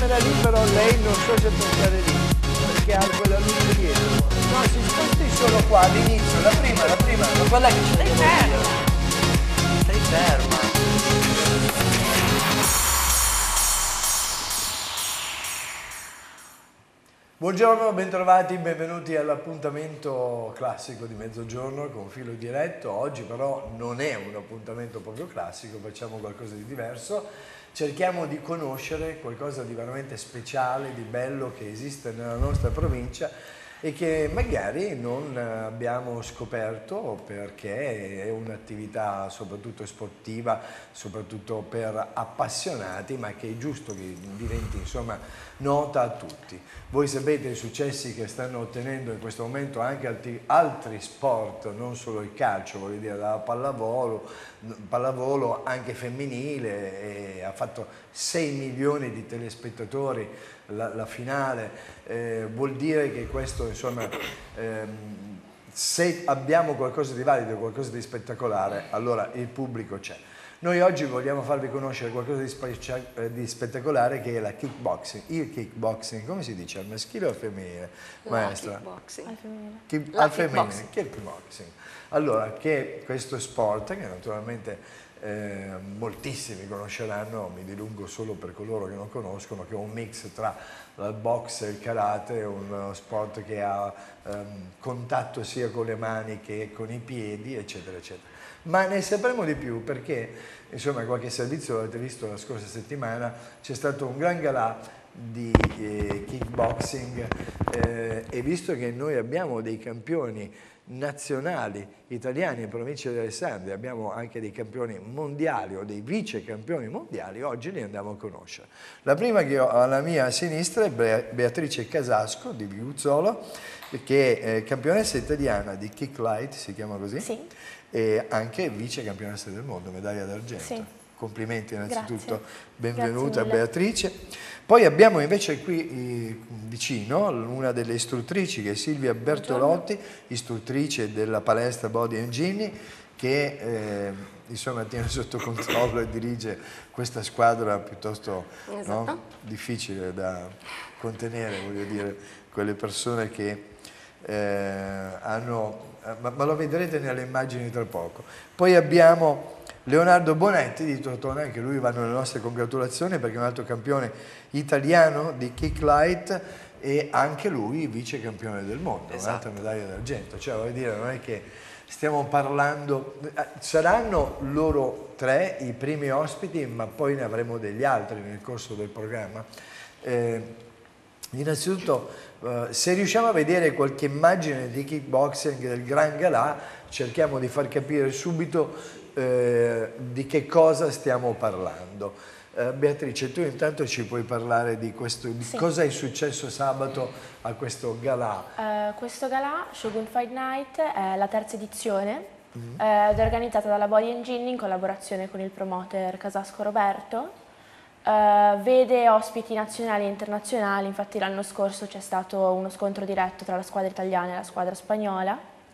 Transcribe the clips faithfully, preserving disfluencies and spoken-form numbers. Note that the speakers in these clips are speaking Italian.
camera lì, però lei non so se può stare lì, perché ha quella luce dietro. No, si sposti solo qua all'inizio, la prima, la prima. Ma quella che ci devo ferma. dire. Stai ferma. Buongiorno, bentrovati, benvenuti all'appuntamento classico di mezzogiorno con filo diretto. Oggi però non è un appuntamento proprio classico, facciamo qualcosa di diverso. Cerchiamo di conoscere qualcosa di veramente speciale, di bello che esiste nella nostra provincia e che magari non abbiamo scoperto perché è un'attività soprattutto sportiva, soprattutto per appassionati, ma che è giusto che diventi insomma nota a tutti. Voi sapete i successi che stanno ottenendo in questo momento anche altri, altri sport, non solo il calcio, voglio dire, la pallavolo, pallavolo anche femminile, e ha fatto sei milioni di telespettatori la, la finale, eh, vuol dire che questo insomma, ehm, se abbiamo qualcosa di valido, qualcosa di spettacolare, allora il pubblico c'è. Noi oggi vogliamo farvi conoscere qualcosa di, spe di spettacolare che è la kickboxing. Il kickboxing, come si dice, al maschile o al femminile? La Maestra? kickboxing. Al femminile. Chi, La al femminile, kickboxing. kickboxing. Allora, che questo sport, che naturalmente eh, moltissimi conosceranno, mi dilungo solo per coloro che non conoscono, che è un mix tra il box e il karate, uno sport che ha ehm, contatto sia con le mani che con i piedi, eccetera, eccetera. Ma ne sapremo di più perché, insomma, qualche servizio l'avete visto la scorsa settimana, c'è stato un gran galà di eh, kickboxing eh, e visto che noi abbiamo dei campioni nazionali italiani in provincia di Alessandria, abbiamo anche dei campioni mondiali o dei vice campioni mondiali, oggi li andiamo a conoscere. La prima che ho alla mia sinistra è Beatrice Casasco di Viuzzolo, che è campionessa italiana di kick light, si chiama così? Sì. E anche vice campionessa del mondo, medaglia d'argento. Sì. Complimenti innanzitutto, Grazie. benvenuta Grazie Beatrice. Poi abbiamo invece qui eh, vicino una delle istruttrici che è Silvia Bertolotti, istruttrice della palestra Body and Ginny, che eh, insomma tiene sotto controllo e dirige questa squadra piuttosto Esatto. no, difficile da contenere, voglio dire, quelle persone che eh, hanno, ma, ma lo vedrete nelle immagini tra poco. Poi abbiamo Leonardo Bonetti di Tortona, anche lui vanno le nostre congratulazioni perché è un altro campione italiano di kick light e anche lui vice campione del mondo, Esatto. un'altra medaglia d'argento. Cioè, voglio dire, non è che stiamo parlando, saranno loro tre i primi ospiti, ma poi ne avremo degli altri nel corso del programma. Eh, Innanzitutto, eh, se riusciamo a vedere qualche immagine di kickboxing del Gran Galà, cerchiamo di far capire subito eh, di che cosa stiamo parlando. Eh, Beatrice, tu intanto ci puoi parlare di questo, di Sì. cosa è successo sabato a questo galà? Eh, questo galà, Shogun Fight Night, è la terza edizione Mm-hmm. eh, ed è organizzata dalla Body and Ginny in collaborazione con il promoter Casasco Roberto. Eh, vede ospiti nazionali e internazionali, infatti l'anno scorso c'è stato uno scontro diretto tra la squadra italiana e la squadra spagnola.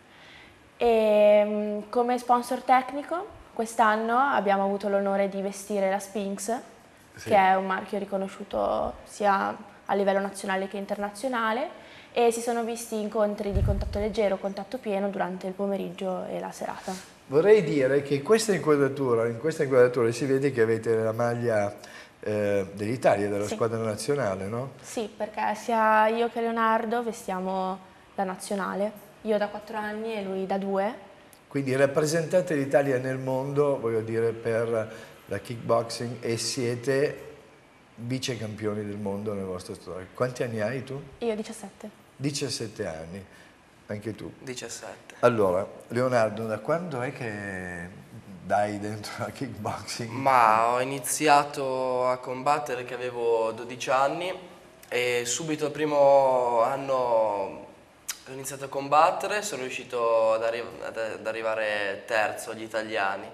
E mh, come sponsor tecnico quest'anno abbiamo avuto l'onore di vestire la Sphinx, Sì. che è un marchio riconosciuto sia a livello nazionale che internazionale, e si sono visti incontri di contatto leggero, contatto pieno durante il pomeriggio e la serata. Vorrei dire che questa inquadratura, in questa inquadratura si vede che avete la maglia eh, dell'Italia, della Sì. squadra nazionale, no? Sì, perché sia io che Leonardo vestiamo la nazionale, io da quattro anni e lui da due. Quindi rappresentate l'Italia nel mondo, voglio dire, per la kickboxing e siete vice campioni del mondo nella vostra storia. Quanti anni hai tu? Io diciassette. diciassette anni, anche tu. diciassette. Allora, Leonardo, da quando è che dai dentro la kickboxing? Ma ho iniziato a combattere che avevo dodici anni e subito il primo anno ho iniziato a combattere, sono riuscito ad, arri ad, ad arrivare terzo agli italiani.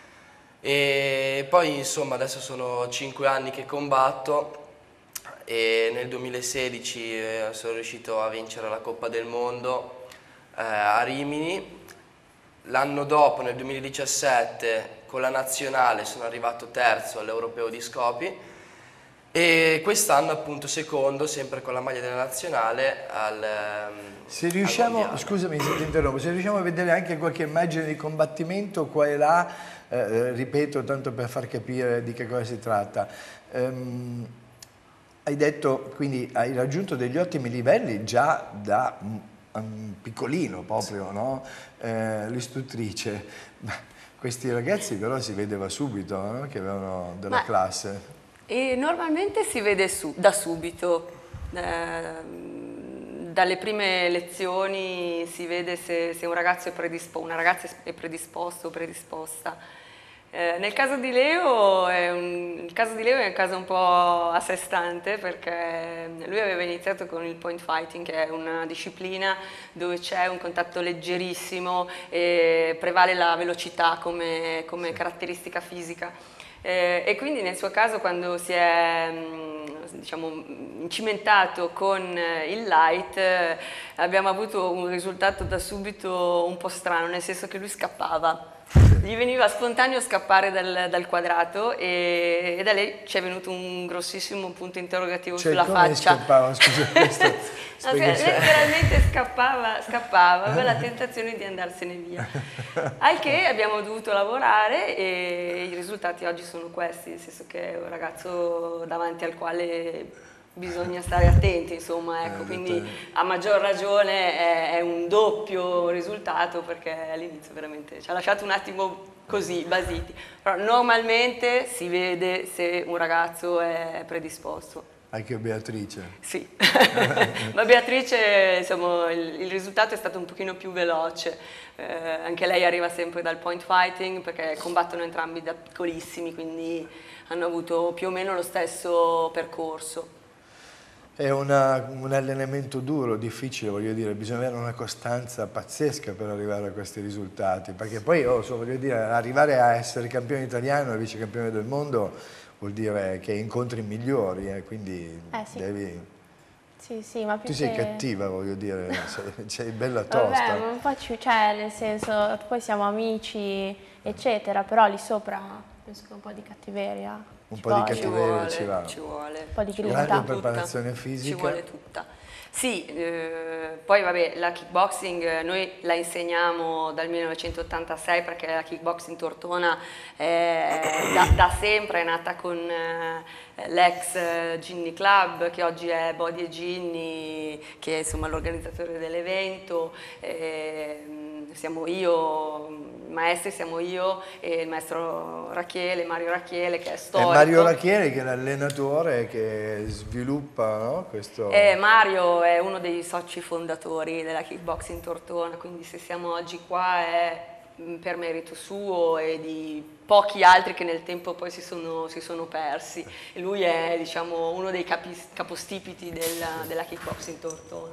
E poi insomma adesso sono cinque anni che combatto e nel duemilasedici eh, sono riuscito a vincere la Coppa del Mondo eh, a Rimini. L'anno dopo, nel duemiladiciassette, con la nazionale sono arrivato terzo all'Europeo di Skopje E quest'anno appunto secondo, sempre con la maglia della nazionale, al, se riusciamo, al scusami se ti interrompo, se riusciamo a vedere anche qualche immagine di combattimento qua e là, eh, ripeto, tanto per far capire di che cosa si tratta. Um, hai detto, quindi hai raggiunto degli ottimi livelli già da um, piccolino proprio, no? Eh, l'istruttrice. Questi ragazzi però si vedeva subito, no? Che avevano della Ma, classe. E normalmente si vede su, da subito, eh, dalle prime lezioni si vede se, se un ragazzo è predisposto, una ragazza è predisposto o predisposta. Eh, nel caso di Leo è un, il caso di Leo è un caso un po' a sé stante, perché lui aveva iniziato con il point fighting, che è una disciplina dove c'è un contatto leggerissimo e prevale la velocità come, come caratteristica fisica. Eh, e quindi nel suo caso, quando si è diciamo, incimentato con il light, eh, abbiamo avuto un risultato da subito un po' strano, nel senso che lui scappava. Gli veniva spontaneo scappare dal, dal quadrato e, e da lì ci è venuto un grossissimo punto interrogativo cioè, sulla come faccia. scappava? Scusa, questo, no, letteralmente scappava, scappava, aveva la tentazione di andarsene via. Al che abbiamo dovuto lavorare e i risultati oggi sono questi, nel senso che è un ragazzo davanti al quale bisogna stare attenti, insomma, ecco, quindi a maggior ragione è, è un doppio risultato, perché all'inizio veramente ci ha lasciato un attimo così, basiti, però normalmente si vede se un ragazzo è predisposto. Anche Beatrice? Sì, ma Beatrice, insomma, il, il risultato è stato un pochino più veloce, eh, anche lei arriva sempre dal point fighting, perché combattono entrambi da piccolissimi, quindi hanno avuto più o meno lo stesso percorso. È una, un allenamento duro, difficile, voglio dire, bisogna avere una costanza pazzesca per arrivare a questi risultati, perché poi, oh, so, voglio dire, arrivare a essere campione italiano e vice campione del mondo vuol dire che incontri migliori, eh, quindi eh, sì. devi... Sì, sì, ma più tu sei che... cattiva, voglio dire, sei, sei bella tosta. Vabbè, ma un po' ci, cioè, nel senso, poi siamo amici, eccetera, però lì sopra penso che un po' di cattiveria. Un po' di cattiveria ci va. Ci vuole. Un po' di grinta. Grande preparazione tutta, fisica. Ci vuole tutta. Sì, eh, poi vabbè, la kickboxing noi la insegniamo dal millenovecentottantasei, perché la kickboxing Tortona è, da, da sempre è nata con eh, l'ex Ginny Club, che oggi è Body e Ginny, che è insomma l'organizzatore dell'evento. Eh, siamo io, i maestri siamo io e il maestro Rachele, Mario Rachele, che è storico. È Mario Rachele che è l'allenatore che sviluppa, no? Questo... Eh, Mario è uno dei soci fondatori della Kickboxing Tortona, quindi se siamo oggi qua è per merito suo e di pochi altri che nel tempo poi si sono, si sono persi. E lui è, diciamo, uno dei capi, capostipiti della, della Kickboxing Tortona.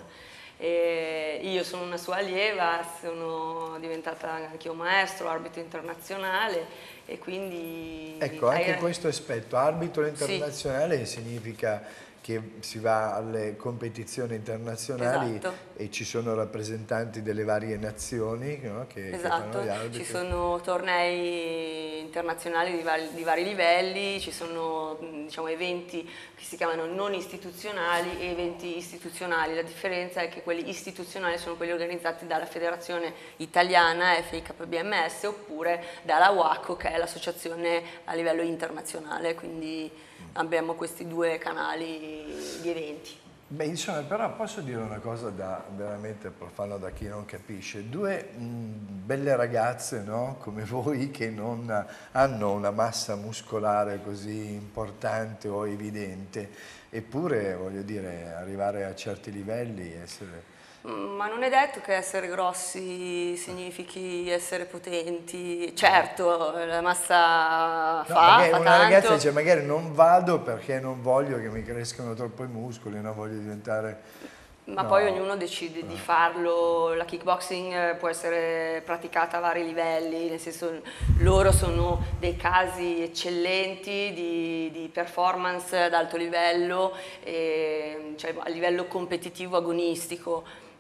E io sono una sua allieva, sono diventata anche io maestro, arbitro internazionale e quindi... Ecco, anche hai... questo aspetto, arbitro internazionale, sì, significa che si va alle competizioni internazionali, esatto, e ci sono rappresentanti delle varie nazioni, no? che, esatto, che fanno gli arbitri. Ci sono tornei internazionali di vari, di vari livelli, ci sono, diciamo, eventi che si chiamano non istituzionali e eventi istituzionali. La differenza è che quelli istituzionali sono quelli organizzati dalla Federazione Italiana F I K B M S oppure dalla W A C O, che è l'associazione a livello internazionale, quindi abbiamo questi due canali di eventi. Beh, insomma, però posso dire una cosa da veramente profano, da chi non capisce. Due mh, belle ragazze, no? Come voi, che non hanno una massa muscolare così importante o evidente, eppure, voglio dire, arrivare a certi livelli, essere... Ma non è detto che essere grossi significhi essere potenti. Certo, la massa fa, no, magari fa una tanto. ragazza dice magari non vado perché non voglio che mi crescano troppo i muscoli, non voglio diventare... Ma no. poi ognuno decide no. di farlo. La kickboxing può essere praticata a vari livelli, nel senso loro sono dei casi eccellenti di, di performance ad alto livello, e, cioè a livello competitivo agonistico.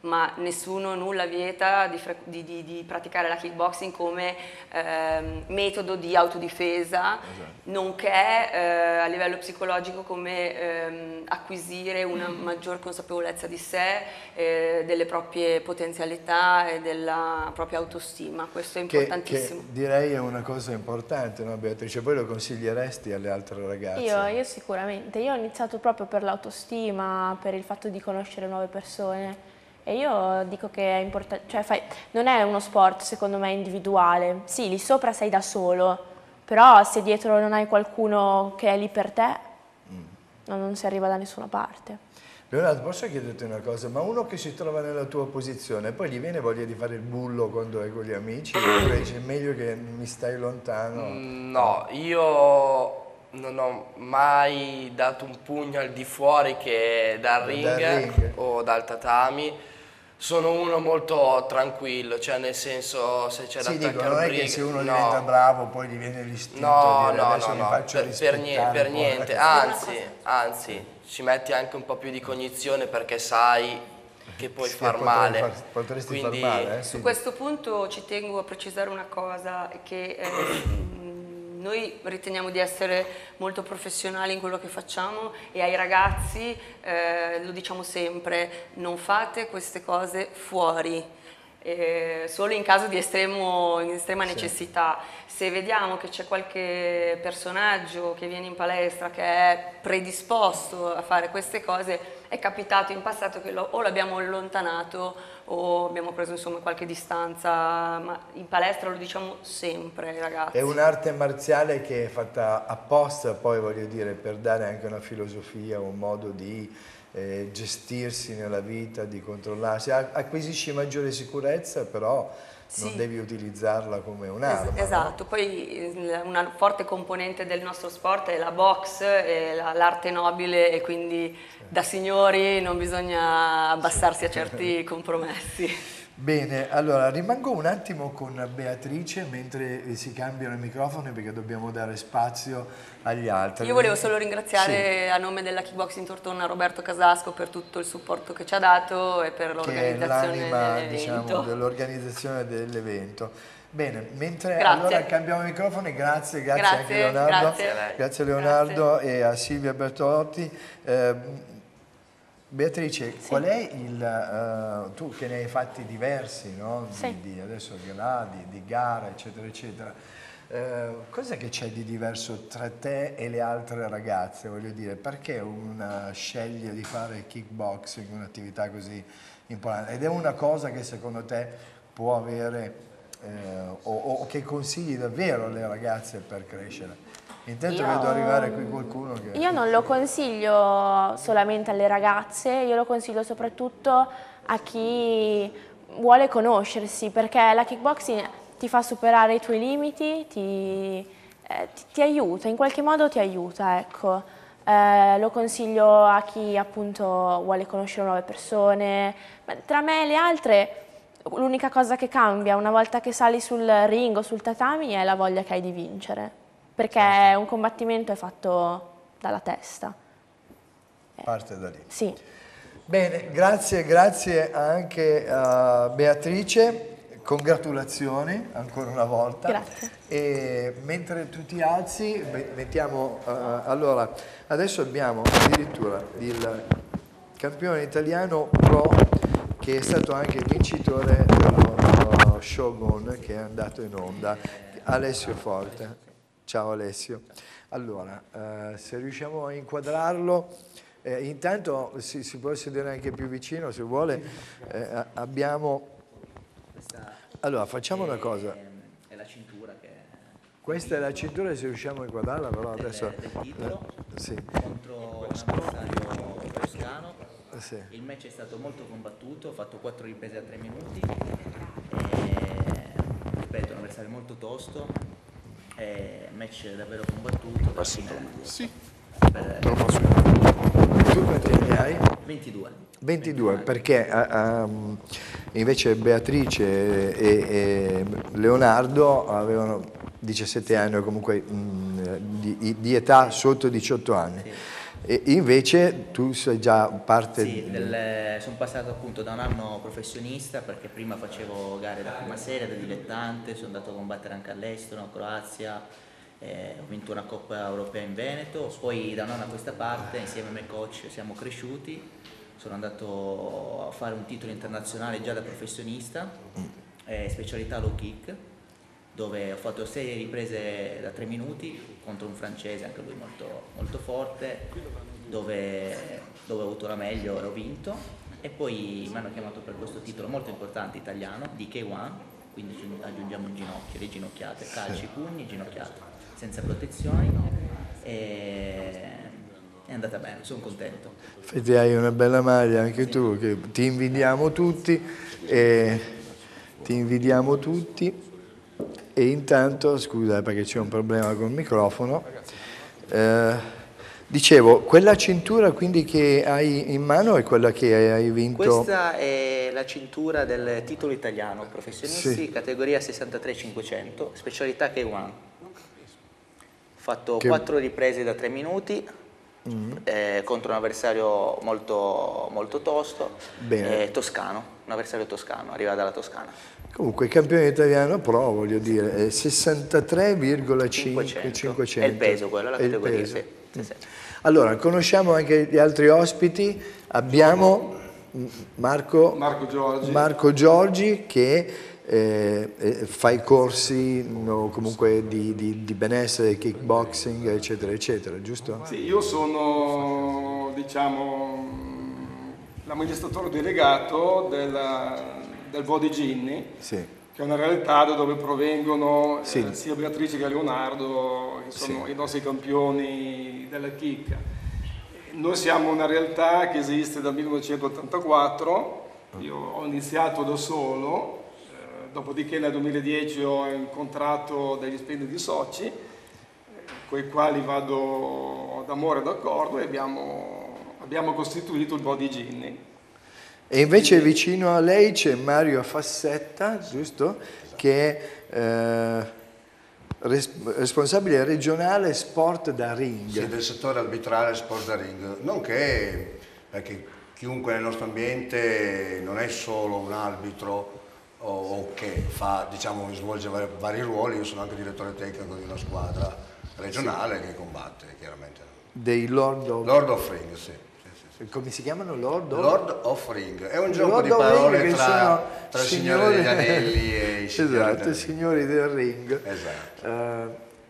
ma nessuno, nulla vieta di, di, di, di praticare la kickboxing come ehm, metodo di autodifesa, esatto. nonché eh, a livello psicologico come ehm, acquisire una maggior consapevolezza di sé, eh, delle proprie potenzialità e della propria autostima. Questo è importantissimo. Che, che direi è una cosa importante, no, Beatrice? Poi lo consiglieresti alle altre ragazze? Io, io sicuramente, io ho iniziato proprio per l'autostima, per il fatto di conoscere nuove persone. E io dico che è importante, cioè fai, non è uno sport secondo me individuale, sì, lì sopra sei da solo, però se dietro non hai qualcuno che è lì per te, mm. non, non si arriva da nessuna parte. Leonardo, posso chiederti una cosa, ma uno che si trova nella tua posizione, poi gli viene voglia di fare il bullo quando è con gli amici, oppure dice meglio che mi stai lontano? No, io non ho mai dato un pugno al di fuori che dal ring, dal ring. o dal tatami. Sono uno molto tranquillo, cioè nel senso se c'è sì, l'attacco dico, non al è ring, che se uno no. diventa bravo poi gli viene l'istinto no, di dire no, adesso no, mi no, faccio per, per, niente, per niente, anzi, anzi, ci metti anche un po' più di cognizione perché sai che puoi sì, far male. Far, potresti Quindi, far male. Eh? Su questo punto ci tengo a precisare una cosa, che eh, noi riteniamo di essere molto professionali in quello che facciamo e ai ragazzi eh, lo diciamo sempre, non fate queste cose fuori, eh, solo in caso di estremo, in estrema necessità. Sì. Se vediamo che c'è qualche personaggio che viene in palestra che è predisposto a fare queste cose, è capitato in passato che lo, o l'abbiamo allontanato o abbiamo preso insomma qualche distanza, ma in palestra lo diciamo sempre, ragazzi. È un'arte marziale che è fatta apposta, poi voglio dire, per dare anche una filosofia, un modo di eh, gestirsi nella vita, di controllarsi. Acquisisci maggiore sicurezza, però non sì. devi utilizzarla come un'arma. Es esatto, no? Poi una forte componente del nostro sport è la box, l'arte nobile e quindi sì. da signori non bisogna abbassarsi sì. a certi compromessi. Bene, allora rimango un attimo con Beatrice mentre si cambiano i microfoni perché dobbiamo dare spazio agli altri. Io volevo solo ringraziare sì. a nome della Kickboxing Tortona Roberto Casasco per tutto il supporto che ci ha dato e per l'organizzazione dell'evento. Diciamo, dell'organizzazione dell'evento. Bene, mentre grazie. allora cambiamo i microfoni, grazie, grazie, grazie anche Leonardo, grazie, grazie a Leonardo grazie. e a Silvia Bertolotti. Eh, Beatrice, sì. qual è il, uh, tu che ne hai fatti diversi, no? di, sì. di, adesso che là, di, di gara, eccetera, eccetera, uh, cos'è che c'è di diverso tra te e le altre ragazze, voglio dire, perché una sceglie di fare kickboxing, un'attività così importante, ed è una cosa che secondo te può avere, eh, o, o che consigli davvero alle ragazze per crescere? Intanto io, vedo arrivare qui qualcuno che... Io non lo consiglio solamente alle ragazze, io lo consiglio soprattutto a chi vuole conoscersi, perché la kickboxing ti fa superare i tuoi limiti, ti, eh, ti, ti aiuta, in qualche modo ti aiuta, ecco. Eh, lo consiglio a chi appunto vuole conoscere nuove persone, ma tra me e le altre l'unica cosa che cambia una volta che sali sul ring o sul tatami è la voglia che hai di vincere. Perché certo. un combattimento è fatto dalla testa. Parte da lì. Sì. Bene, grazie, grazie anche a Beatrice, congratulazioni ancora una volta. Grazie. E mentre tu ti alzi, mettiamo, uh, allora, adesso abbiamo addirittura il campione italiano pro che è stato anche vincitore dello Shogun che è andato in onda, Alessio Forte. Ciao Alessio. Allora, eh, se riusciamo a inquadrarlo, eh, intanto si, si può sedere anche più vicino se vuole, eh, abbiamo... Allora, facciamo una cosa. È la cintura che... Questa è la cintura, se riusciamo a inquadrarla, però adesso... Del titolo, eh, sì. contro un avversario toscano. Sì. Il match è stato molto combattuto, ho fatto quattro riprese a tre minuti. E, ripeto, un avversario molto tosto. È un match davvero combattuto. Passi sì. Per... Tu quanti anni hai? ventidue. ventidue, perché um, invece Beatrice e, e Leonardo avevano diciassette anni o comunque mh, di, di età sotto diciotto anni. Sì. E invece tu sei già parte... Sì, del, sono passato appunto da un anno professionista, perché prima facevo gare da prima serie, da dilettante, sono andato a combattere anche all'estero, a Croazia, eh, ho vinto una Coppa Europea in Veneto, poi da un anno a questa parte insieme ai miei coach siamo cresciuti, sono andato a fare un titolo internazionale già da professionista, eh, specialità low kick, dove ho fatto sei riprese da tre minuti contro un francese, anche lui molto, molto forte, dove, dove ho avuto la meglio e ho vinto, e poi mi hanno chiamato per questo titolo molto importante italiano di K uno, quindi aggiungiamo il ginocchio, le ginocchiate, calci, pugni, ginocchiate, senza protezioni, e è andata bene, sono contento. Infatti hai una bella maglia anche tu, che ti invidiamo tutti, e ti invidiamo tutti. E intanto, scusa perché c'è un problema col microfono, eh, dicevo, quella cintura quindi che hai in mano è quella che hai vinto? Questa è la cintura del titolo italiano professionisti, sì, categoria sessantatré cinquecento, specialità K uno. Ho fatto che... quattro riprese da tre minuti, mm. eh, contro un avversario molto, molto tosto, eh, toscano, un avversario toscano, arriva dalla Toscana. Comunque campione italiano pro, voglio dire, è sessantatré virgola cinquecento. È il peso quello, la categoria, sì, sì, sì. Allora, conosciamo anche gli altri ospiti, abbiamo Marco, Marco Giorgi, Marco Giorgi che eh, fa i corsi no, comunque di, di, di benessere, kickboxing, eccetera, eccetera, giusto? Sì, io sono, diciamo, l'amministratore delegato della... del Body Ginny, sì, che è una realtà da dove provengono sì. eh, sia Beatrice che Leonardo, che sono sì. i nostri campioni della chicca. Noi siamo una realtà che esiste dal millenovecentottantaquattro, io ho iniziato da solo, eh, dopodiché nel duemiladieci ho incontrato degli splendidi soci, eh, con i quali vado d'amore e d'accordo, e abbiamo, abbiamo costituito il Body Ginny. E invece vicino a lei c'è Mario Fassetta, giusto? Che è eh, res responsabile regionale sport da ring. Sì, del settore arbitrale sport da ring. Nonché, perché chiunque nel nostro ambiente non è solo un arbitro o, o che fa, diciamo, svolge vari, vari ruoli, io sono anche direttore tecnico di una squadra regionale, sì, che combatte, chiaramente. Dei Lord of, Lord of Ring, sì. Come si chiamano? Lord of, Lord of Ring. È un gioco Lord di parole tra, tra il Signore degli Anelli e i Signori esatto, del i Signori del Ring. Esatto. Uh,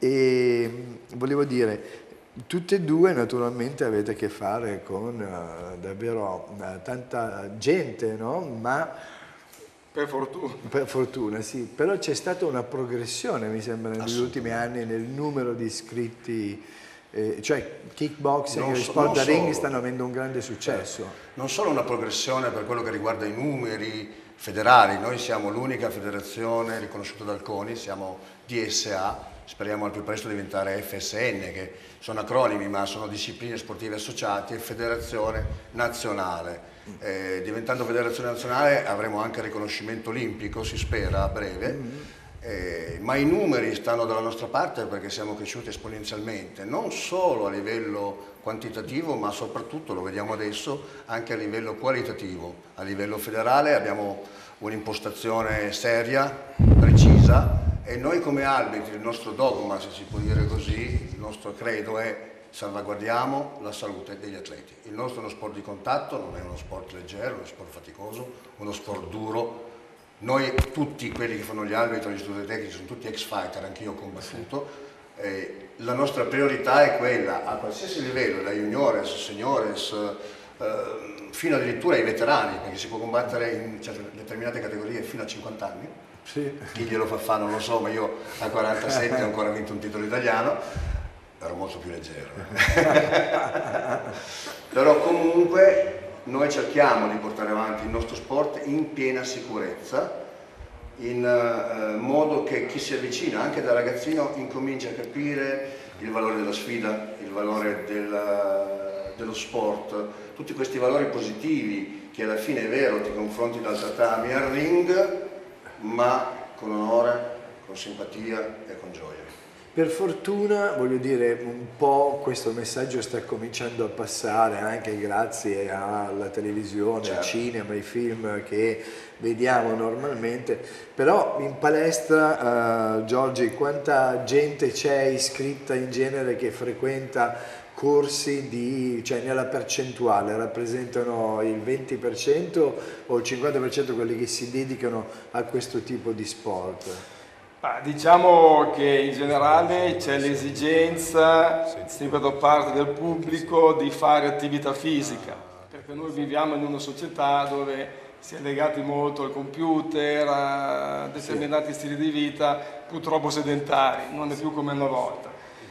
e volevo dire, tutte e due naturalmente avete a che fare con uh, davvero uh, tanta gente, no? Ma per fortuna. Per fortuna, sì. Però c'è stata una progressione, mi sembra, negli ultimi anni nel numero di iscritti. Eh, cioè kickboxing e so, sport da ring solo. stanno avendo un grande successo. Non solo una progressione per quello che riguarda i numeri federali, noi siamo l'unica federazione riconosciuta dal CONI, siamo D S A, speriamo al più presto diventare F S N, che sono acronimi ma sono discipline sportive associate, e Federazione Nazionale. Eh, diventando Federazione Nazionale avremo anche il riconoscimento olimpico, si spera a breve. Mm-hmm. Eh, ma i numeri stanno dalla nostra parte perché siamo cresciuti esponenzialmente, non solo a livello quantitativo ma soprattutto, lo vediamo adesso, anche a livello qualitativo. A livello federale abbiamo un'impostazione seria, precisa, e noi come arbitri, il nostro dogma, se si può dire così, il nostro credo è: salvaguardiamo la salute degli atleti. Il nostro è uno sport di contatto, non è uno sport leggero, uno sport faticoso, uno sport duro. Noi tutti quelli che fanno gli arbitri, gli istruttori tecnici, sono tutti ex fighter, anch'io ho combattuto. Eh, la nostra priorità è quella, a qualsiasi livello, da juniores, seniores, eh, fino addirittura ai veterani, perché si può combattere in certe determinate categorie fino a cinquanta anni. Sì. Chi glielo fa fare non lo so, ma io a quarantasette ho ancora vinto un titolo italiano, ero molto più leggero. Però comunque noi cerchiamo di portare avanti il nostro sport in piena sicurezza, in uh, modo che chi si avvicina anche da ragazzino incomincia a capire il valore della sfida, il valore del, dello sport, tutti questi valori positivi che alla fine è vero ti confronti dal tatami al ring, ma con onore, con simpatia e con gioia. Per fortuna, voglio dire, un po' questo messaggio sta cominciando a passare anche grazie alla televisione, certo, al cinema, ai film che vediamo normalmente, però in palestra, uh, Giorgi, quanta gente c'è iscritta in genere che frequenta corsi di, cioè nella percentuale, rappresentano il venti per cento o il cinquanta per cento quelli che si dedicano a questo tipo di sport? Ah, diciamo che in generale c'è l'esigenza, sempre da parte del pubblico, di fare attività fisica, perché noi viviamo in una società dove si è legati molto al computer, a determinati stili di vita purtroppo sedentari, non è più come una volta.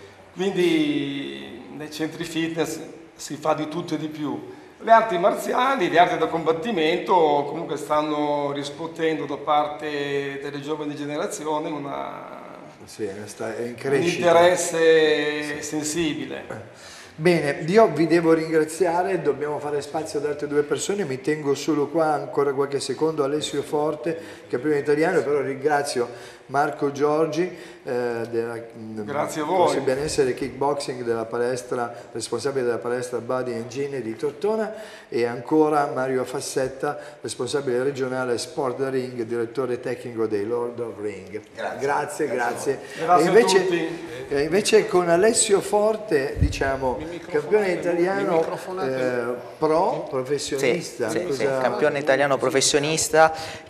Quindi nei centri fitness si fa di tutto e di più. Le arti marziali, le arti da combattimento comunque stanno riscuotendo da parte delle giovani generazioni una, sì, sta in un interesse sensibile. Bene, io vi devo ringraziare, dobbiamo fare spazio ad altre due persone, mi tengo solo qua ancora qualche secondo, Alessio Forte, che è prima italiano, però ringrazio Marco Giorgi, eh, della, grazie a voi, benessere kickboxing della palestra, responsabile della palestra Body Engine di Tortona, e ancora Mario Fassetta, responsabile regionale Sport da Ring, direttore tecnico dei Lord of Ring. Grazie, grazie. Grazie, grazie e invece, a tutti. E invece con Alessio Forte, diciamo, campione italiano eh, pro, professionista. Sì, sì, cosa... sì, campione italiano professionista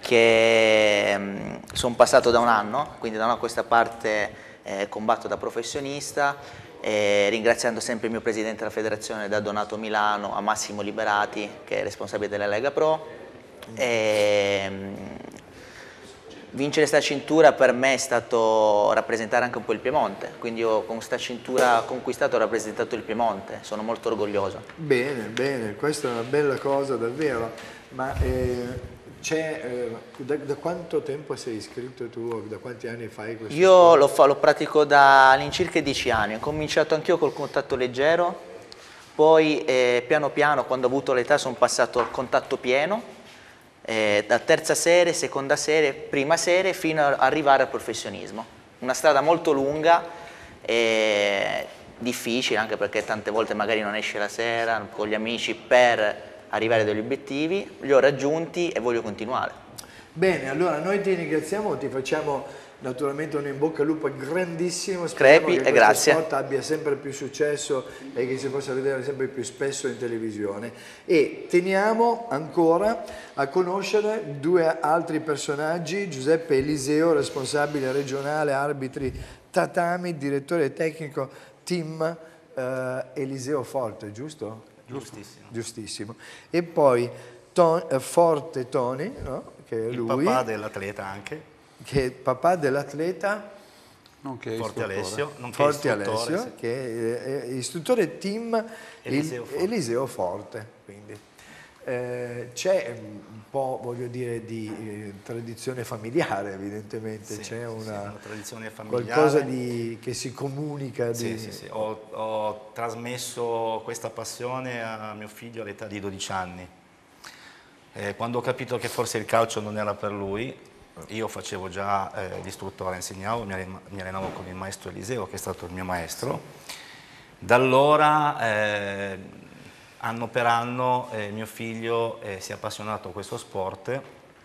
che mh, sono passato da un anno, quindi da una questa parte eh, combatto da professionista, eh, ringraziando sempre il mio presidente della federazione da Donato Milano, a Massimo Liberati che è responsabile della Lega Pro. E, mh, vincere sta cintura per me è stato rappresentare anche un po' il Piemonte, quindi io con sta cintura conquistata ho rappresentato il Piemonte, sono molto orgoglioso. Bene, bene, questa è una bella cosa davvero, ma eh, c'è, eh, da, da quanto tempo sei iscritto tu, da quanti anni fai questo? Io lo, fa, lo pratico da all'incirca dieci anni, ho cominciato anch'io col contatto leggero, poi eh, piano piano quando ho avuto l'età sono passato al contatto pieno, Eh, da terza serie, seconda serie, prima serie fino ad arrivare al professionismo. Una strada molto lunga e difficile, anche perché tante volte magari non esce la sera con gli amici per arrivare a degli obiettivi, li ho raggiunti e voglio continuare. Bene, allora noi ti ringraziamo, ti facciamo naturalmente un in bocca al lupo grandissimo, speriamo Crepi che e questo grazie. sport abbia sempre più successo e che si possa vedere sempre più spesso in televisione, e teniamo ancora a conoscere due altri personaggi: Giuseppe Eliseo, responsabile regionale arbitri tatami, direttore tecnico team eh, Eliseo Forte, giusto? Giustissimo. Giustissimo. E poi Ton, eh, Forte Tony, no? Che è il lui, papà dell'atleta anche. che è papà dell'atleta Nonché Forte Alessio, nonché Forte istruttore, Alessio, sì. che è, è istruttore team Eliseo Forte. Eliseo Forte. Quindi eh, c'è un po', voglio dire, di eh, tradizione familiare, evidentemente, Sì, c'è sì, una, una tradizione familiare. qualcosa di, che si comunica. Sì, di... sì, sì. Ho, ho trasmesso questa passione a mio figlio all'età di dodici anni. Eh, quando ho capito che forse il calcio non era per lui, io facevo già eh, l'istruttore, insegnavo, mi allenavo, mi allenavo con il maestro Eliseo, che è stato il mio maestro. Da allora, eh, anno per anno, eh, mio figlio eh, si è appassionato a questo sport,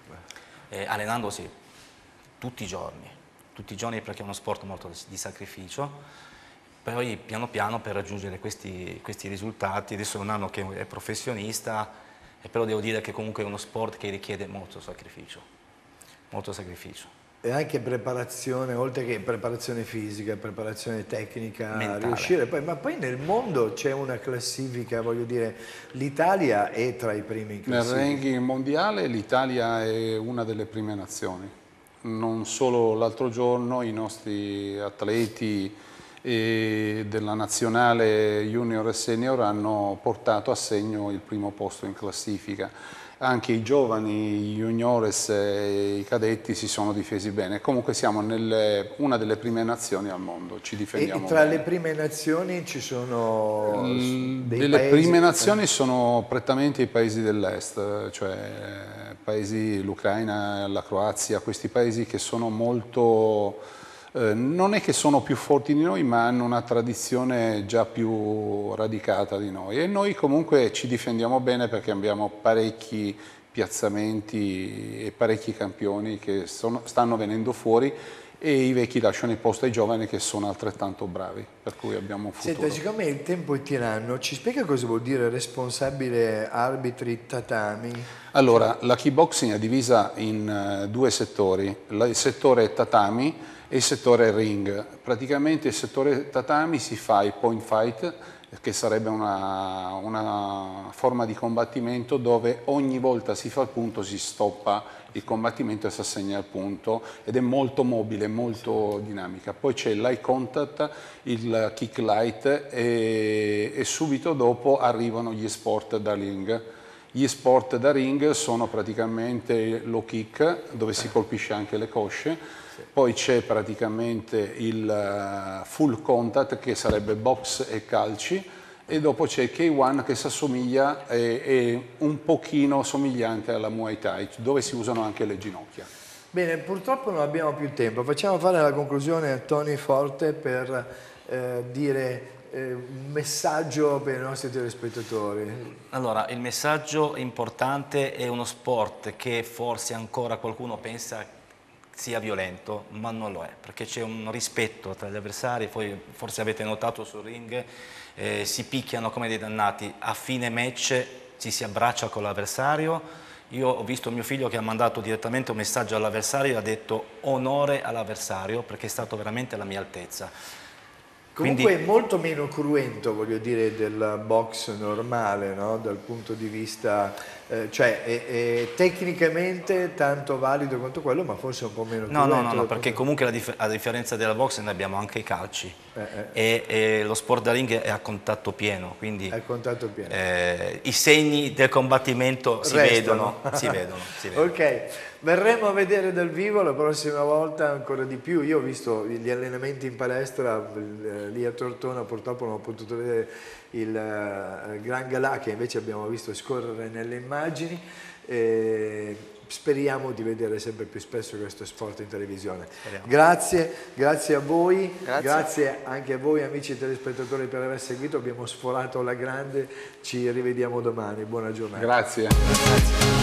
eh, allenandosi tutti i giorni, tutti i giorni, perché è uno sport molto di sacrificio. Poi piano piano per raggiungere questi, questi risultati, adesso è un anno che è professionista, e però devo dire che comunque è uno sport che richiede molto sacrificio. Molto sacrificio. E anche preparazione, oltre che preparazione fisica, preparazione tecnica, mentale. Riuscire poi, ma poi nel mondo c'è una classifica, voglio dire, l'Italia è tra i primi in Nel classifica. ranking mondiale l'Italia è una delle prime nazioni. Non solo l'altro giorno i nostri atleti e della nazionale junior e senior hanno portato a segno il primo posto in classifica. Anche i giovani, i juniores e i cadetti si sono difesi bene. Comunque siamo nelle, una delle prime nazioni al mondo, ci difendiamo E tra bene. le prime nazioni ci sono Mm, dei delle paesi... prime nazioni sono prettamente i paesi dell'est, cioè paesi, l'Ucraina, la Croazia, questi paesi che sono molto Eh, non è che sono più forti di noi, ma hanno una tradizione già più radicata di noi e noi comunque ci difendiamo bene perché abbiamo parecchi piazzamenti e parecchi campioni che sono, stanno venendo fuori e i vecchi lasciano il posto ai giovani che sono altrettanto bravi, per cui abbiamo un futuro. Senta, siccome il tempo è tiranno, ci spiega cosa vuol dire responsabile arbitri tatami? Allora, la kickboxing è divisa in uh, due settori, la, il settore tatami e il settore ring. Praticamente il settore tatami si fa il point fight, che sarebbe una, una forma di combattimento dove ogni volta si fa il punto si stoppa il combattimento e si assegna il punto ed è molto mobile, molto dinamica. Poi c'è l'eye contact, il kick light e, e subito dopo arrivano gli sport da ring. Gli sport da ring sono praticamente low kick, dove si colpisce anche le cosce, poi c'è praticamente il full contact che sarebbe box e calci e dopo c'è il K uno che si assomiglia, è, è un pochino somigliante alla Muay Thai, dove si usano anche le ginocchia. Bene, purtroppo non abbiamo più tempo, facciamo fare la conclusione a Tony Forte per eh, dire eh, un messaggio per i nostri telespettatori. Allora, il messaggio importante è uno sport che forse ancora qualcuno pensa sia violento, ma non lo è, perché c'è un rispetto tra gli avversari, poi forse avete notato sul ring, eh, si picchiano come dei dannati, a fine match ci si abbraccia con l'avversario. Io ho visto mio figlio che ha mandato direttamente un messaggio all'avversario e ha detto onore all'avversario perché è stato veramente alla mia altezza. Comunque Quindi, è molto meno cruento, voglio dire, del box normale, no? Dal punto di vista, eh, cioè è, è tecnicamente tanto valido quanto quello, ma forse un po' meno no, cruento. no, no, no, perché punto... comunque la dif a differenza della box noi abbiamo anche i calci eh, eh. E, e lo sport da ring è a contatto pieno, quindi È contatto pieno. Eh, i segni del combattimento si vedono, si vedono, si vedono. Ok, verremo a vedere dal vivo la prossima volta ancora di più. Io ho visto gli allenamenti in palestra lì a Tortona, purtroppo non ho potuto vedere il uh, Gran Galà che invece abbiamo visto scorrere nelle immagini. E speriamo di vedere sempre più spesso questo sport in televisione. Speriamo. Grazie, grazie a voi, grazie. grazie anche a voi amici telespettatori per aver seguito, abbiamo sforato alla grande, ci rivediamo domani, buona giornata. Grazie. Grazie.